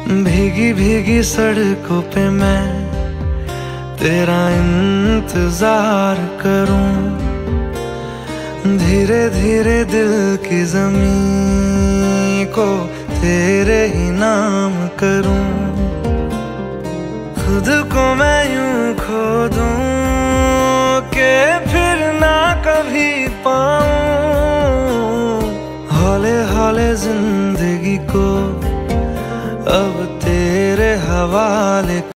भीगी भीगी सड़कों पे मैं तेरा इंतजार करूं, धीरे धीरे दिल की ज़मीं को तेरे ही नाम करूं। खुद को मैं यूं खो दूं कि फिर ना कभी पाऊं, हौले हौले जिंदगी को अब तेरे हवाले